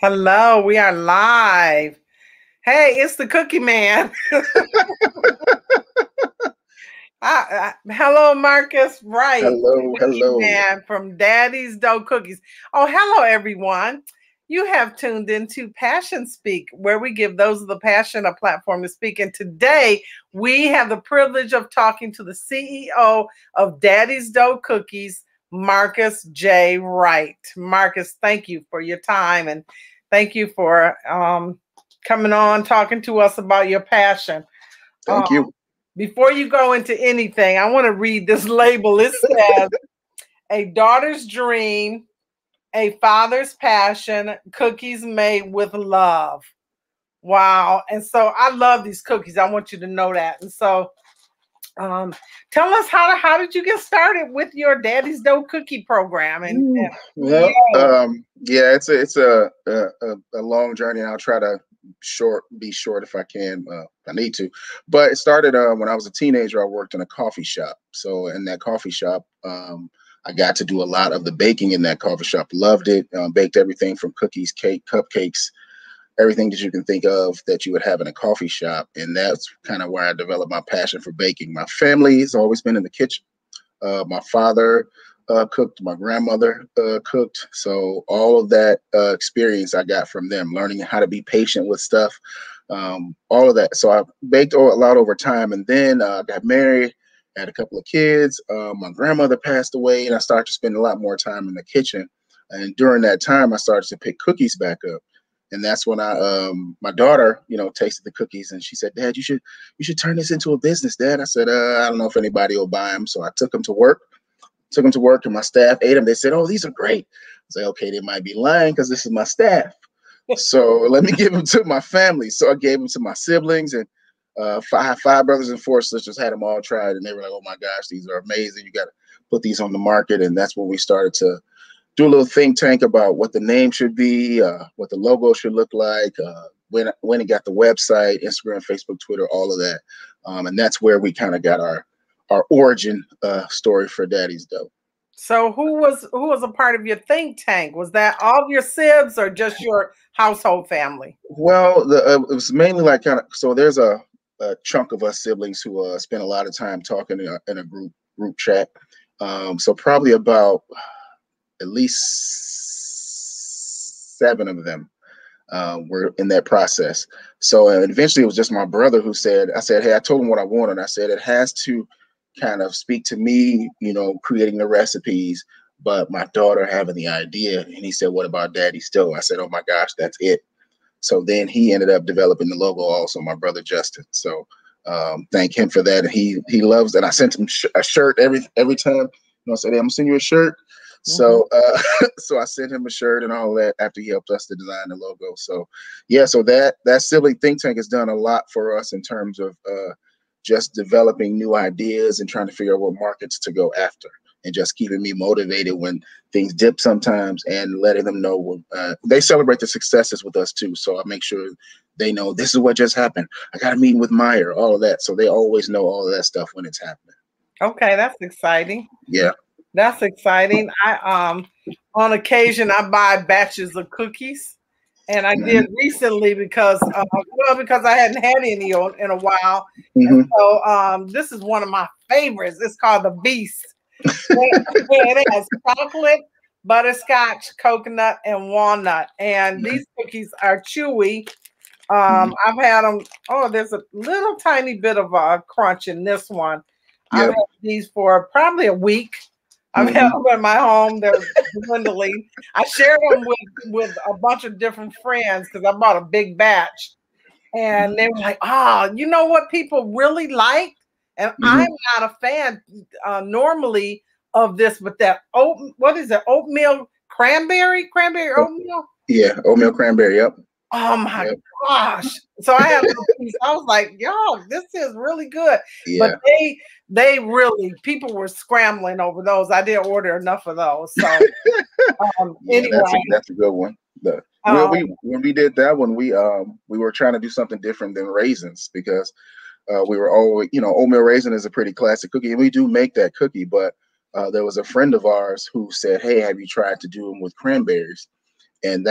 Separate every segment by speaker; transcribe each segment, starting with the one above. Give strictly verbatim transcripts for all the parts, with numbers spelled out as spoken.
Speaker 1: Hello, we are live. Hey, it's the Cookie Man. I, I, hello, MarcQus Wright,
Speaker 2: Hello,
Speaker 1: Cookie
Speaker 2: hello.
Speaker 1: Man from Daddy's Dough Cookies. Oh, hello, everyone. You have tuned into Passion Speak, where we give those of the passion a platform to speak. And today we have the privilege of talking to the C E O of Daddy's Dough Cookies, MarcQus J. Wright. MarcQus, thank you for your time and thank you for um, coming on, talking to us about your passion.
Speaker 2: Thank
Speaker 1: Um,
Speaker 2: you.
Speaker 1: before you go into anything, I want to read this label. It says, a daughter's dream, a father's passion, cookies made with love. Wow. And so I love these cookies. I want you to know that. And so um, tell us how, how did you get started with your Daddy's Dough Cookie program? And,
Speaker 2: Ooh,
Speaker 1: and
Speaker 2: well,
Speaker 1: yeah.
Speaker 2: um, yeah, it's a it's a, a a long journey, and I'll try to short be short if I can, uh, if I need to. But it started uh, when I was a teenager. I worked in a coffee shop. So in that coffee shop, um, I got to do a lot of the baking in that coffee shop. Loved it. Um, baked everything from cookies, cake, cupcakes, everything that you can think of that you would have in a coffee shop. And that's kind of where I developed my passion for baking. My family has always been in the kitchen. Uh, my father uh, cooked, my grandmother uh, cooked. So all of that uh, experience I got from them, learning how to be patient with stuff, um, all of that. So I baked a lot over time, and then I uh, got married, had a couple of kids. Uh, my grandmother passed away, and I started to spend a lot more time in the kitchen. And during that time, I started to pick cookies back up. And that's when I, um, my daughter, you know, tasted the cookies, and she said, "Dad, you should, you should turn this into a business, Dad." I said, uh, "I don't know if anybody will buy them." So I took them to work, took them to work, and my staff ate them. They said, "Oh, these are great." I said, "Okay, they might be lying because this is my staff. So let me give them to my family." So I gave them to my siblings, and uh, five, five brothers and four sisters had them all tried, and they were like, "Oh my gosh, these are amazing! You got to put these on the market." And that's when we started to do a little think tank about what the name should be, uh, what the logo should look like, uh, when when it got the website, Instagram, Facebook, Twitter, all of that, um, and that's where we kind of got our our origin uh, story for Daddy's Dough.
Speaker 1: So who was who was a part of your think tank? Was that all of your sibs or just your household family?
Speaker 2: Well, the, uh, it was mainly like kind of so. There's a, a chunk of us siblings who uh, spend a lot of time talking in a, in a group group chat. Um, so probably about at least seven of them uh, were in that process. So uh, eventually it was just my brother who said, I said, "Hey," I told him what I wanted. I said, "It has to kind of speak to me, you know, creating the recipes, but my daughter having the idea." And he said, "What about Daddy's Dough?" I said, "Oh my gosh, that's it." So then he ended up developing the logo also, my brother Justin. So um, thank him for that. And he he loves that. I sent him sh- a shirt every every time. You know, I said, "Hey, I'm gonna send you a shirt." So uh, so I sent him a shirt and all that after he helped us to design the logo. So yeah, so that that sibling think tank has done a lot for us in terms of uh, just developing new ideas and trying to figure out what markets to go after, and just keeping me motivated when things dip sometimes, and letting them know when, uh, they celebrate the successes with us too. So I make sure they know this is what just happened. I got a meeting with Meyer, all of that. So they always know all of that stuff when it's happening.
Speaker 1: Okay, that's exciting.
Speaker 2: Yeah.
Speaker 1: That's exciting. I um on occasion I buy batches of cookies, and I did
Speaker 2: Mm-hmm.
Speaker 1: recently because uh, well because I hadn't had any in a while, and
Speaker 2: Mm-hmm.
Speaker 1: so um this is one of my favorites. It's called the Beast. It has chocolate, butterscotch, coconut, and walnut, and these cookies are chewy. Um, I've had them. Oh, there's a little tiny bit of a crunch in this one. I've
Speaker 2: Yep.
Speaker 1: had these for probably a week. I've had
Speaker 2: Mm-hmm.
Speaker 1: them in my home. They're dwindling. I shared them with with a bunch of different friends because I bought a big batch, and they were like, "Oh, you know what people really like?" And
Speaker 2: Mm-hmm.
Speaker 1: I'm not a fan uh, normally of this, but that oat, what is it? Oatmeal cranberry, cranberry oatmeal.
Speaker 2: Yeah, oatmeal cranberry. Yep.
Speaker 1: Oh my
Speaker 2: Yep.
Speaker 1: gosh. So I had a little piece. I was like, yo, this is really good. But
Speaker 2: Yeah.
Speaker 1: they they really people were scrambling over those. I didn't order enough of those. So um
Speaker 2: Yeah, that's a
Speaker 1: anyway.
Speaker 2: that's a good one. The well,
Speaker 1: Um,
Speaker 2: we when we did that one, we um we were trying to do something different than raisins because uh, we were always, you know, oatmeal raisin is a pretty classic cookie, and we do make that cookie. But uh, there was a friend of ours who said, "Hey, have you tried to do them with cranberries?" And that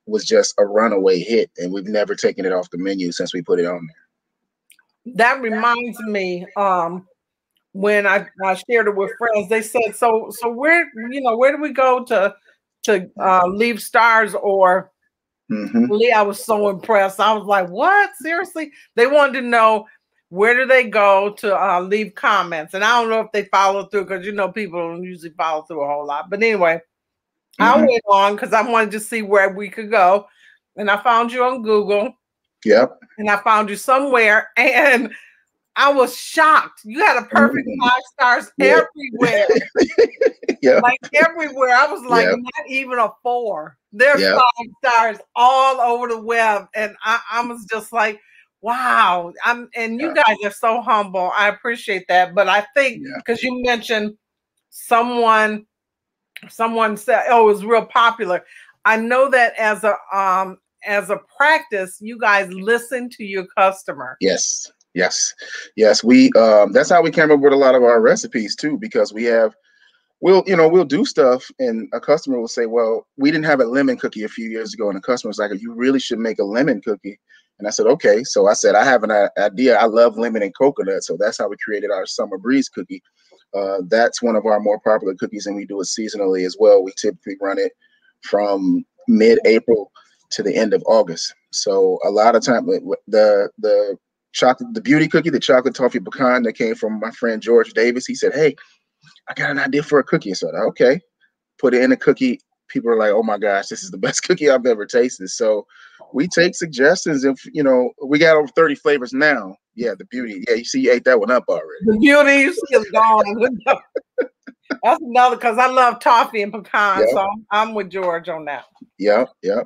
Speaker 2: was just a runaway hit, and we've never taken it off the menu since we put it on there.
Speaker 1: That reminds me, um, when I, I shared it with friends, they said, so so where, you know, where do we go to to uh, leave stars or
Speaker 2: Mm-hmm.
Speaker 1: Lee? I was so impressed. I was like, what? Seriously? They wanted to know, where do they go to uh, leave comments? And I don't know if they follow through, because, you know, people don't usually follow through a whole lot. But anyway, mm-hmm. I went on because I wanted to see where we could go. And I found you on Google.
Speaker 2: Yep.
Speaker 1: And I found you somewhere. And I was shocked. You had a perfect mm-hmm. five stars yeah. everywhere.
Speaker 2: Yep.
Speaker 1: Like everywhere. I was like, yep. not even a four. There's yep. five stars all over the web. And I, I was just like, wow. I'm and you yeah. guys are so humble. I appreciate that. But I think because yeah. you mentioned someone, someone said, oh, it was real popular. I know that as a um as a practice, you guys listen to your customer.
Speaker 2: Yes. Yes. Yes. We um that's how we came up with a lot of our recipes too, because we have we'll, you know, we'll do stuff and a customer will say, well, we didn't have a lemon cookie a few years ago. And the customer was like, you really should make a lemon cookie. And I said, okay. So I said, I have an idea. I love lemon and coconut. So that's how we created our Summer Breeze cookie. Uh, that's one of our more popular cookies, and we do it seasonally as well. We typically run it from mid-April to the end of August. So a lot of time, the the chocolate, the beauty cookie, the chocolate toffee pecan that came from my friend George Davis. He said, hey, I got an idea for a cookie. So I, okay, put it in a cookie. People are like, oh my gosh, this is the best cookie I've ever tasted. So we take suggestions. If, you know, we got over thirty flavors now. Yeah, the beauty. Yeah, you see, you ate that one up already.
Speaker 1: The beauty, you see, is gone. That's another, because I love toffee and pecan. Yep. So I'm with George on that.
Speaker 2: Yep, yep.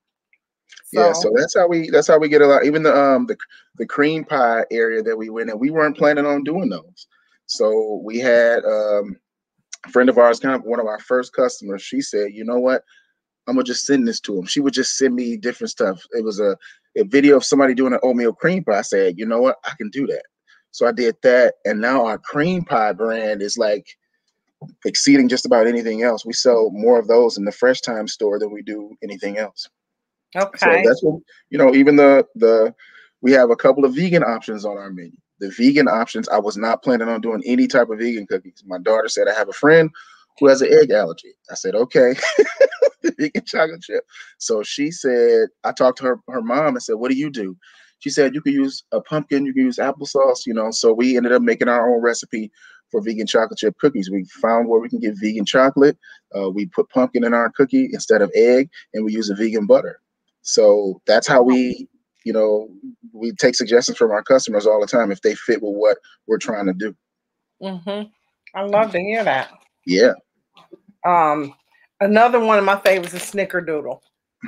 Speaker 2: So. Yeah, so that's how we that's how we get a lot. Even the um the the cream pie area that we went in, we weren't planning on doing those. So we had um a friend of ours, kind of one of our first customers. She said, you know what, I'm gonna just send this to him. She would just send me different stuff. It was a, a video of somebody doing an oatmeal cream pie. I said, you know what, I can do that. So I did that, and now our cream pie brand is like exceeding just about anything else. We sell more of those in the Fresh Time store than we do anything else.
Speaker 1: Okay.
Speaker 2: So that's what, you know, even the, the, we have a couple of vegan options on our menu. The vegan options, I was not planning on doing any type of vegan cookies. My daughter said, I have a friend who has an egg allergy. I said, okay, vegan chocolate chip. So she said, I talked to her, her mom and said, what do you do? She said, you could use a pumpkin, you can use applesauce, you know. So we ended up making our own recipe for vegan chocolate chip cookies. We found where we can get vegan chocolate. Uh, we put pumpkin in our cookie instead of egg, and we use a vegan butter. So that's how we, you know, we take suggestions from our customers all the time if they fit with what we're trying to do.
Speaker 1: Mm-hmm. I love to hear that.
Speaker 2: Yeah.
Speaker 1: Um, another one of my favorites is Snickerdoodle.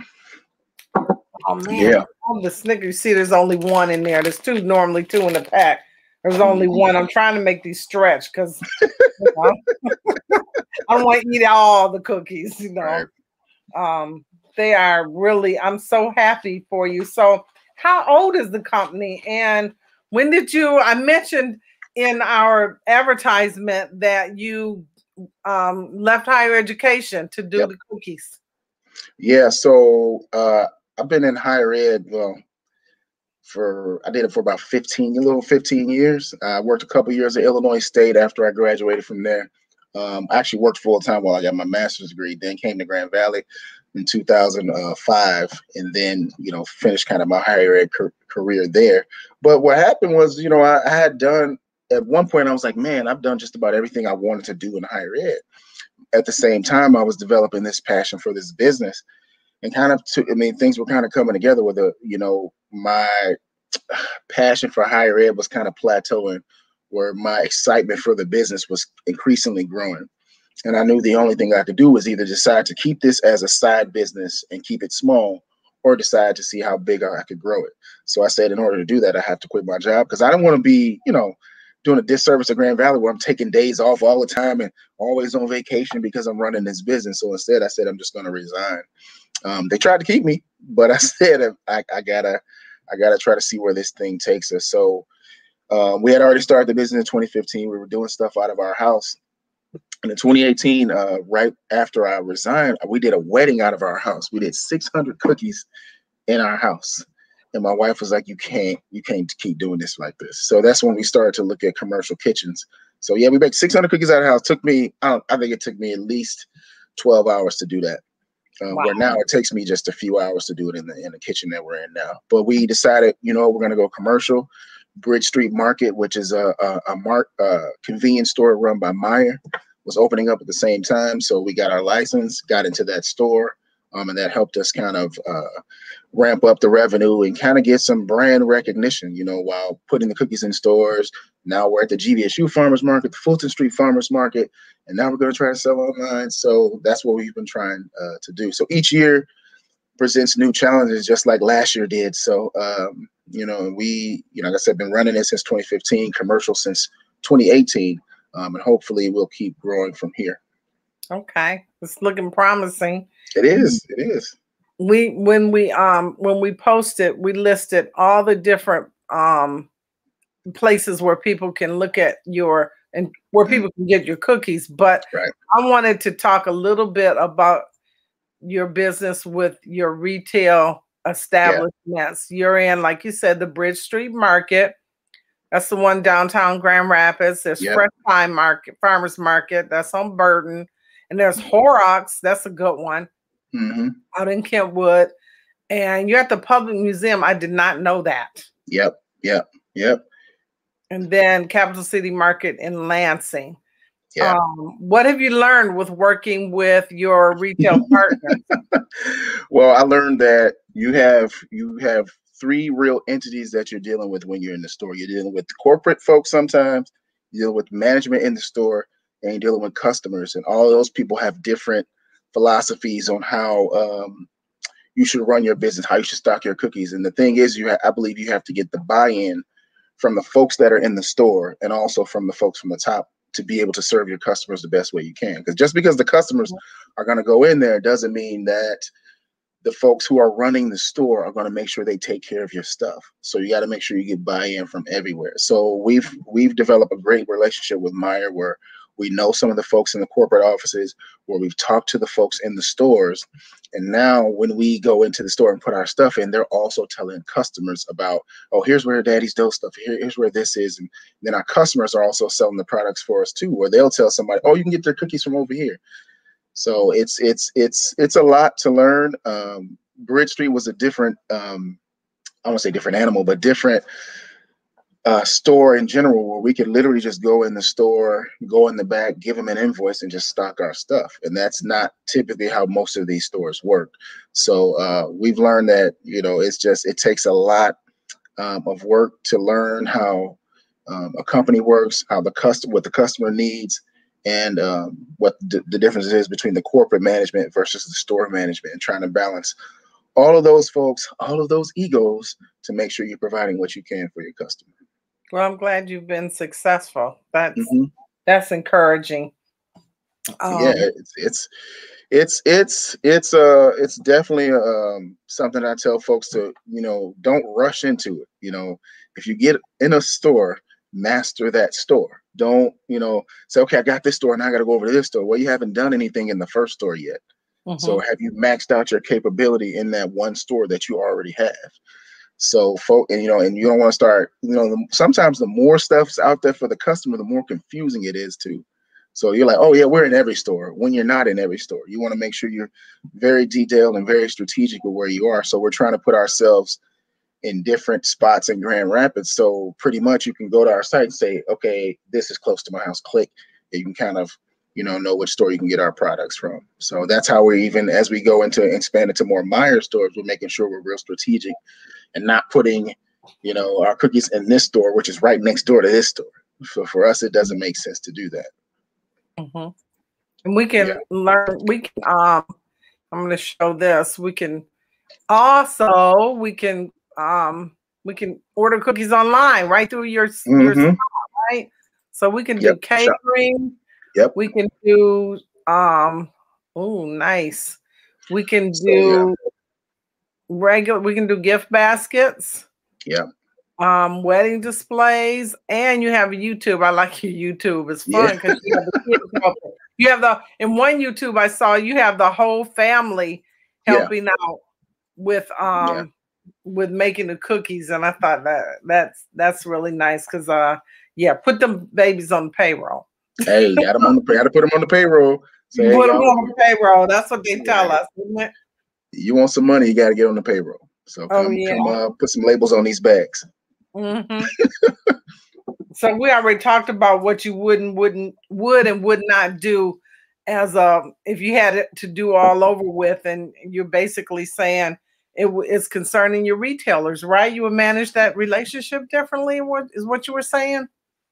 Speaker 1: Oh man,
Speaker 2: yeah.
Speaker 1: Oh, the Snicker. You see, there's only one in there. There's two, normally two in the pack. There's only one. I'm trying to make these stretch because you know, I want to eat all the cookies. You know.
Speaker 2: Right.
Speaker 1: Um. They are really, I'm so happy for you. So how old is the company? And when did you, I mentioned in our advertisement that you um, left higher education to do yep. the cookies.
Speaker 2: Yeah. So uh, I've been in higher ed, well, for, I did it for about fifteen, a little fifteen years. I worked a couple years at Illinois State after I graduated from there. Um, I actually worked full time while I got my master's degree, then came to Grand Valley in two thousand five, and then, you know, finished kind of my higher ed career there. But what happened was, you know, I, I had done, at one point I was like, man, I've done just about everything I wanted to do in higher ed. At the same time, I was developing this passion for this business, and kind of, to, I mean, things were kind of coming together with a, you know, my passion for higher ed was kind of plateauing, where my excitement for the business was increasingly growing. And I knew the only thing I could do was either decide to keep this as a side business and keep it small, or decide to see how big I could grow it. So I said, in order to do that, I had to quit my job, because I didn't want to be, you know, doing a disservice to Grand Valley where I'm taking days off all the time and always on vacation because I'm running this business. So instead I said, I'm just going to resign. Um, they tried to keep me, but I said, I, I gotta, I gotta try to see where this thing takes us. So um, we had already started the business in twenty fifteen. We were doing stuff out of our house. And in twenty eighteen, uh, right after I resigned, we did a wedding out of our house. We did six hundred cookies in our house. And my wife was like, you can't, you can't keep doing this like this. So that's when we started to look at commercial kitchens. So yeah, we baked six hundred cookies out of the house. Took me, I, don't, I think it took me at least twelve hours to do that. Um, wow. Where now it takes me just a few hours to do it in the in the kitchen that we're in now. But we decided, you know, we're going to go commercial. Bridge Street Market, which is a a, a mark uh, convenience store run by Meijer, was opening up at the same time. So we got our license, got into that store, um, and that helped us kind of uh, ramp up the revenue and kind of get some brand recognition, you know, while putting the cookies in stores. Now we're at the G V S U Farmers Market, the Fulton Street Farmers Market, and now we're going to try to sell online. So that's what we've been trying uh, to do. So each year presents new challenges, just like last year did. So, um, you know, we, you know, like I said, been running it since twenty fifteen, commercial since twenty eighteen, um, and hopefully we'll keep growing from here.
Speaker 1: Okay, it's looking promising.
Speaker 2: It is. It is.
Speaker 1: We when we um when we posted, we listed all the different um places where people can look at your and where mm-hmm. people can get your cookies. But
Speaker 2: right.
Speaker 1: I wanted to talk a little bit about your business with your retail establishments. Yeah. You're in, like you said, the Bridge Street Market. That's the one downtown Grand Rapids. There's yep. Fresh Pine Market, Farmers Market. That's on Burton. And there's Horrocks. That's a good one.
Speaker 2: Mm-hmm.
Speaker 1: Out in Kentwood. And you're at the Public Museum. I did not know that.
Speaker 2: Yep. Yep. Yep.
Speaker 1: And then Capital City Market in Lansing.
Speaker 2: Yeah.
Speaker 1: Um, what have you learned with working with your retail partners?
Speaker 2: Well, I learned that you have you have three real entities that you're dealing with when you're in the store. You're dealing with the corporate folks sometimes, you deal with management in the store, and you're dealing with customers. And all of those people have different philosophies on how um, you should run your business, how you should stock your cookies. And the thing is, you ha- I believe you have to get the buy-in from the folks that are in the store and also from the folks from the top to be able to serve your customers the best way you can. Because just because the customers are going to go in there doesn't mean that the folks who are running the store are going to make sure they take care of your stuff. So you got to make sure you get buy-in from everywhere. So we've we've developed a great relationship with Meijer, where we know some of the folks in the corporate offices, where we've talked to the folks in the stores. And now when we go into the store and put our stuff in, they're also telling customers about, oh, here's where Daddy's Dough stuff, Here, here's where this is. And then our customers are also selling the products for us too, where they'll tell somebody, oh, you can get their cookies from over here. So it's it's it's it's a lot to learn. Um, Bridge Street was a different, um, I won't say different animal, but different uh, store in general, where we could literally just go in the store, go in the back, give them an invoice, and just stock our stuff. And that's not typically how most of these stores work. So uh, we've learned that, you know, it's just it takes a lot um, of work to learn how um, a company works, how the customer, what the customer needs, and um, what d- the difference is between the corporate management versus the store management, and trying to balance all of those folks, all of those egos, to make sure you're providing what you can for your customer.
Speaker 1: Well, I'm glad you've been successful. That's
Speaker 2: mm-hmm.
Speaker 1: that's encouraging.
Speaker 2: Um, yeah, it's it's it's it's it's uh it's definitely um something I tell folks to, you know, don't rush into it. You know, if you get in a store, master that store. Don't, you know, say, okay, I got this store and I got to go over to this store. Well, you haven't done anything in the first store yet. Mm-hmm. So have you maxed out your capability in that one store that you already have? So, folk, and you know, and you don't want to start, you know, the, sometimes the more stuff's out there for the customer, the more confusing it is too. So you're like, oh yeah, we're in every store, when you're not in every store. You want to make sure you're very detailed and very strategic with where you are. So we're trying to put ourselves in different spots in Grand Rapids. So pretty much you can go to our site and say, okay, this is close to my house, click, and you can kind of, you know, know which store you can get our products from. So that's how we're, even as we go into expand into more Meijer stores, we're making sure we're real strategic and not putting, you know, our cookies in this store, which is right next door to this store. So for us, it doesn't make sense to do that.
Speaker 1: Mm-hmm. And we can yeah. learn, we can, um, I'm going to show this. We can also, we can, um, we can order cookies online right through your, mm-hmm. your site, right? So we can do yep. catering.
Speaker 2: Yep.
Speaker 1: We can do, um, oh, nice. We can
Speaker 2: so,
Speaker 1: do
Speaker 2: yeah.
Speaker 1: regular, we can do gift baskets.
Speaker 2: Yeah.
Speaker 1: Um, wedding displays, and you have YouTube. I like your YouTube. It's fun because yeah. you have the kids helping. You have the in one YouTube I saw you have the whole family helping yeah. out with um yeah. with making the cookies, and I thought that that's that's really nice because uh yeah, put them babies on the payroll.
Speaker 2: Hey, got them on the got to put them on the payroll.
Speaker 1: So, put hey, them on the payroll. That's what they tell yeah. us, isn't it?
Speaker 2: You want some money, you got to get on the payroll. So come, oh, yeah. come uh, put some labels on these bags.
Speaker 1: Mm-hmm. So we already talked about what you would and wouldn't would and would not do as a if you had it to do all over with, and you're basically saying it is concerning your retailers, right? You would manage that relationship differently. What is what you were saying?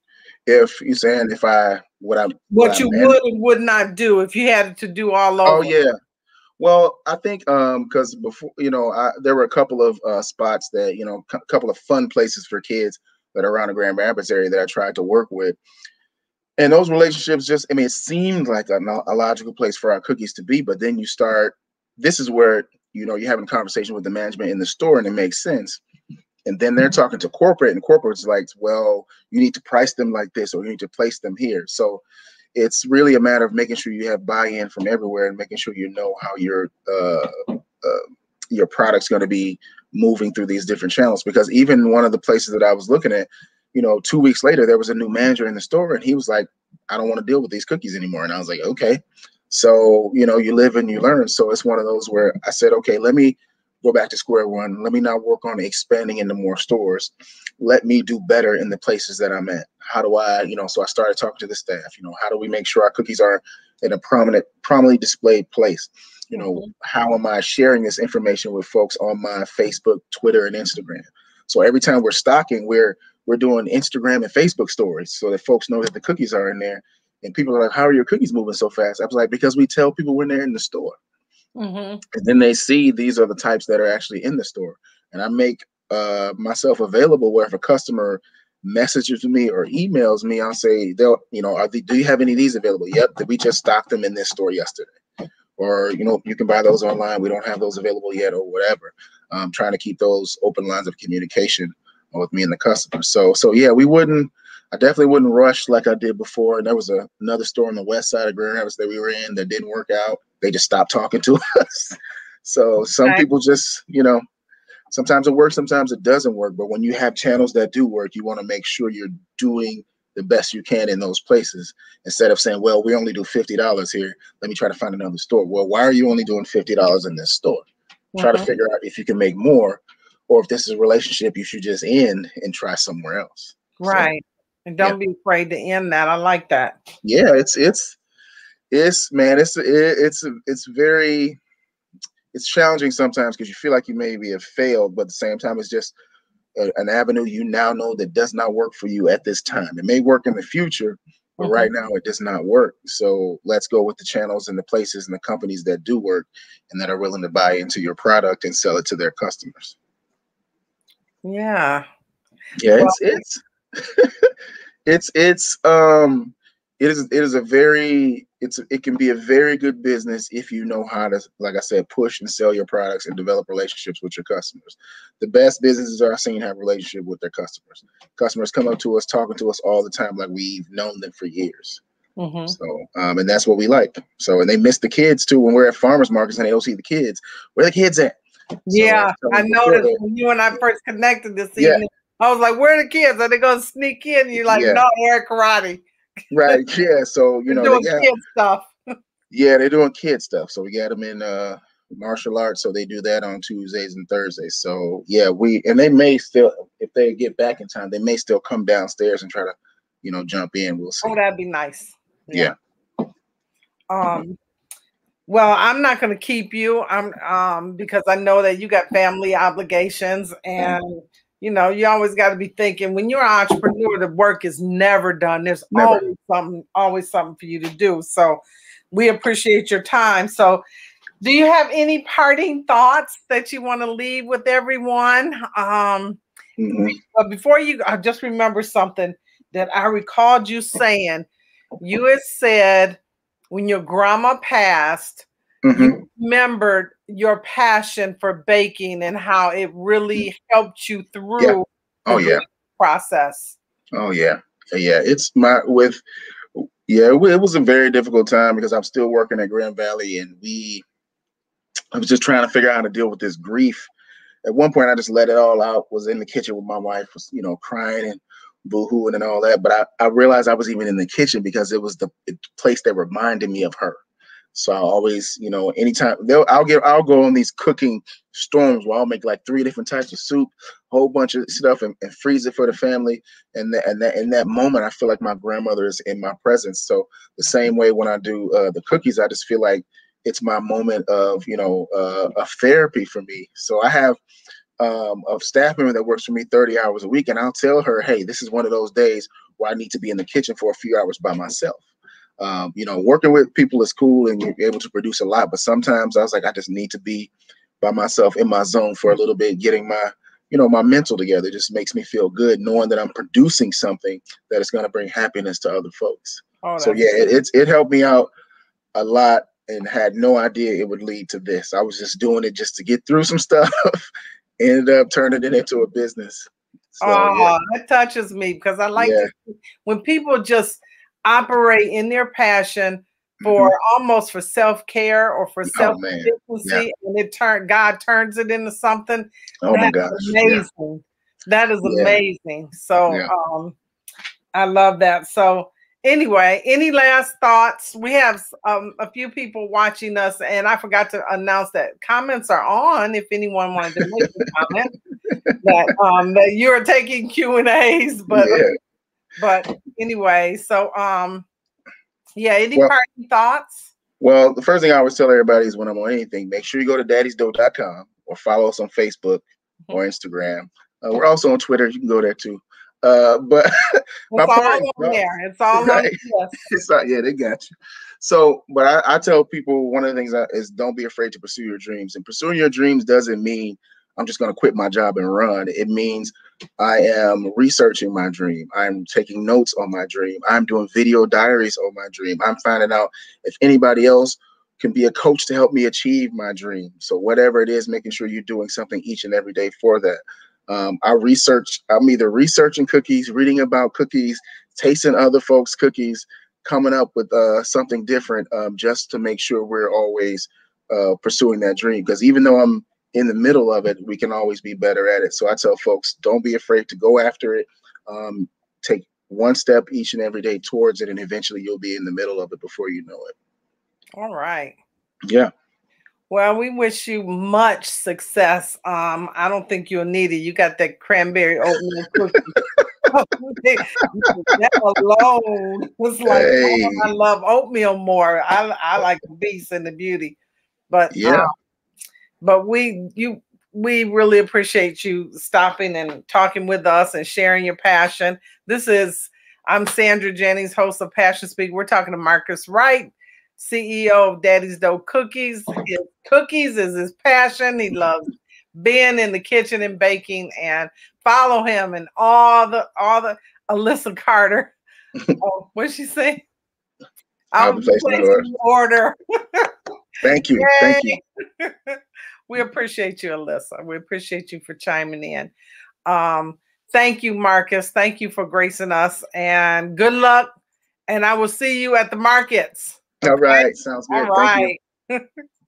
Speaker 2: If you're saying if I what I
Speaker 1: what,
Speaker 2: what
Speaker 1: you
Speaker 2: I
Speaker 1: would and would not do if you had it to do all over.
Speaker 2: Oh yeah. Well, I think um because before you know I, there were a couple of uh, spots that you know a couple of fun places for kids that are around the Grand Rapids area that I tried to work with, and those relationships just I mean it seemed like a, a logical place for our cookies to be, but then you start this is where you know you're having a conversation with the management in the store and it makes sense, and then they're talking to corporate and corporate's like, well, you need to price them like this or you need to place them here. So it's really a matter of making sure you have buy-in from everywhere and making sure you know how your uh, uh, your product's going to be moving through these different channels. Because even one of the places that I was looking at, you know, two weeks later, there was a new manager in the store and he was like, I don't want to deal with these cookies anymore. And I was like, okay. So, you know, you live and you learn. So it's one of those where I said, okay, let me go back to square one. Let me not work on expanding into more stores. Let me do better in the places that I'm at. How do I, you know, so I started talking to the staff, you know, how do we make sure our cookies are in a prominent, prominently displayed place? You know, mm-hmm. how am I sharing this information with folks on my Facebook, Twitter, and Instagram? So every time we're stocking, we're we're doing Instagram and Facebook stories so that folks know that the cookies are in there. And people are like, how are your cookies moving so fast? I was like, because we tell people when they're in the store. Mm-hmm. And then they see these are the types that are actually in the store. And I make uh, myself available where if a customer messages me or emails me, I'll say, they'll, you know, are the, do you have any of these available? Yep, we just stocked them in this store yesterday. Or, you know, you can buy those online. We don't have those available yet or whatever. I'm trying to keep those open lines of communication with me and the customer. So, so yeah, we wouldn't, I definitely wouldn't rush like I did before. And there was a, another store on the west side of Grand Rapids that we were in that didn't work out. They just stopped talking to us. So some okay. people just, you know, sometimes it works, sometimes it doesn't work. But when you have channels that do work, you want to make sure you're doing the best you can in those places instead of saying, well, we only do fifty dollars here. Let me try to find another store. Well, why are you only doing fifty dollars in this store? Mm-hmm. Try to figure out if you can make more or if this is a relationship you should just end and try somewhere else.
Speaker 1: Right. So, and don't yeah. be afraid to end that. I like that.
Speaker 2: Yeah, it's, it's, it's, man, it's, it, it's, it's very, it's challenging sometimes because you feel like you maybe have failed, but at the same time, it's just a, an avenue you now know that does not work for you at this time. It may work in the future, but mm-hmm. right now it does not work. So let's go with the channels and the places and the companies that do work and that are willing to buy into your product and sell it to their customers.
Speaker 1: Yeah.
Speaker 2: Yeah, well, it's, it's, it's, it's, um, it is, it is a very, it's, it can be a very good business if you know how to, like I said, push and sell your products and develop relationships with your customers. The best businesses I've seen have a relationship with their customers. Customers come up to us, talking to us all the time, like we've known them for years. Mm-hmm. So, um, and that's what we like. So, and they miss the kids too when we're at farmers markets and they don't see the kids. Where the kids at?
Speaker 1: Yeah, so I noticed when you and I first connected this yeah. evening. I was like, "Where are the kids? Are they gonna sneak in?" And you're like, yeah. "No, they're at karate."
Speaker 2: Right. Yeah. So you know,
Speaker 1: doing
Speaker 2: they got,
Speaker 1: kid stuff.
Speaker 2: Yeah, they're doing kid stuff. So we got them in uh, martial arts. So they do that on Tuesdays and Thursdays. So yeah, we and they may still, if they get back in time, they may still come downstairs and try to, you know, jump in. We'll see.
Speaker 1: Oh, that'd be nice.
Speaker 2: Yeah.
Speaker 1: yeah. Um. Well, I'm not going to keep you. I'm um because I know that you got family obligations, and you know you always got to be thinking when you're an entrepreneur, the work is never done. There's never. always something, always something for you to do. So we appreciate your time. So, do you have any parting thoughts that you want to leave with everyone? Um, mm-hmm. But before you, I just remember something that I recalled you saying. You had said, when your grandma passed, mm-hmm. you remembered your passion for baking and how it really helped you through
Speaker 2: yeah. oh,
Speaker 1: the
Speaker 2: yeah.
Speaker 1: process.
Speaker 2: Oh, yeah. Yeah. It's my, with, Yeah, it, wa- it was a very difficult time because I'm still working at Grand Valley, and we I was just trying to figure out how to deal with this grief. At one point, I just let it all out. Was in the kitchen with my wife, was you know crying and boohooing and all that. But I, I realized I was even in the kitchen because it was the place that reminded me of her. So I always, you know, anytime they'll, I'll get, I'll go on these cooking storms where I'll make like three different types of soup, whole bunch of stuff, and, and freeze it for the family. And that, and that, in that moment, I feel like my grandmother is in my presence. So the same way when I do uh, the cookies, I just feel like it's my moment of, you know, uh, of therapy for me. So I have um, a staff member that works for me thirty hours a week, and I'll tell her, hey, this is one of those days where I need to be in the kitchen for a few hours by myself. Um, you know, working with people is cool and you're able to produce a lot, but sometimes I was like, I just need to be by myself in my zone for a little bit, getting my, you know, my mental together. It just makes me feel good knowing that I'm producing something that is going to bring happiness to other folks.
Speaker 1: Oh,
Speaker 2: So
Speaker 1: that's
Speaker 2: yeah, it, it's, it helped me out a lot and had no idea it would lead to this. I was just doing it just to get through some stuff, ended up turning it into a business. So yeah,
Speaker 1: Oh, that touches me because I like
Speaker 2: yeah.
Speaker 1: to when people just operate in their passion for
Speaker 2: Mhm.
Speaker 1: almost for self-care or for
Speaker 2: Oh man, yeah.
Speaker 1: self-sufficiency, and it turn God turns it into something.
Speaker 2: Oh my
Speaker 1: That's
Speaker 2: gosh, yeah,
Speaker 1: amazing. That is
Speaker 2: yeah,
Speaker 1: amazing. So
Speaker 2: yeah.
Speaker 1: um I love that. So anyway, any last thoughts? We have um, a few people watching us, and I forgot to announce that comments are on. If anyone wanted to make a comment, that um, that you're taking Q and A's, but
Speaker 2: Yeah.
Speaker 1: but anyway, so um, yeah. Any
Speaker 2: Well,
Speaker 1: parting thoughts?
Speaker 2: well, the first thing I always tell everybody is when I'm on anything, make sure you go to daddies dough dot com or follow us on Facebook or Instagram. Uh, we're also on Twitter. You can go there too. Uh, but my
Speaker 1: It's
Speaker 2: point,
Speaker 1: all on there. It's all on
Speaker 2: right?
Speaker 1: the list.
Speaker 2: It's not, yeah, they got you. So, but I, I tell people one of the things I, is don't be afraid to pursue your dreams. And pursuing your dreams doesn't mean I'm just going to quit my job and run. It means I am researching my dream. I'm taking notes on my dream. I'm doing video diaries on my dream. I'm finding out if anybody else can be a coach to help me achieve my dream. So whatever it is, making sure you're doing something each and every day for that. Um, I research, I'm either researching cookies, reading about cookies, tasting other folks' cookies, coming up with uh, something different um, just to make sure we're always uh, pursuing that dream. Because even though I'm in the middle of it, we can always be better at it. So I tell folks, don't be afraid to go after it. Um, take one step each and every day towards it, and eventually you'll be in the middle of it before you know it.
Speaker 1: All right.
Speaker 2: Yeah.
Speaker 1: Well, we wish you much success. Um, I don't think you'll need it. You got that cranberry oatmeal cookie. That alone was like,
Speaker 2: Hey.
Speaker 1: oh, I love oatmeal more. I I like the Beast and the Beauty, but
Speaker 2: Yeah.
Speaker 1: um, but we you we really appreciate you stopping and talking with us and sharing your passion. This is I'm Sandra Jennings, host of Passion Speak. We're talking to MarcQus Wright, C E O of Daddy's Dough Cookies. His cookies is his passion. He loves being in the kitchen and baking, and follow him and all the all the Alyssa Carter. Oh, what'd she say?
Speaker 2: I'll
Speaker 1: I'll
Speaker 2: be
Speaker 1: be
Speaker 2: placing an order.
Speaker 1: placing the order.
Speaker 2: Thank you. Thank you.
Speaker 1: We appreciate you, Alyssa. We appreciate you for chiming in. Um, thank you, MarcQus. Thank you for gracing us, and good luck. And I will see you at the markets.
Speaker 2: All
Speaker 1: Okay.
Speaker 2: right. Sounds
Speaker 1: All
Speaker 2: good. Thank you.
Speaker 1: right.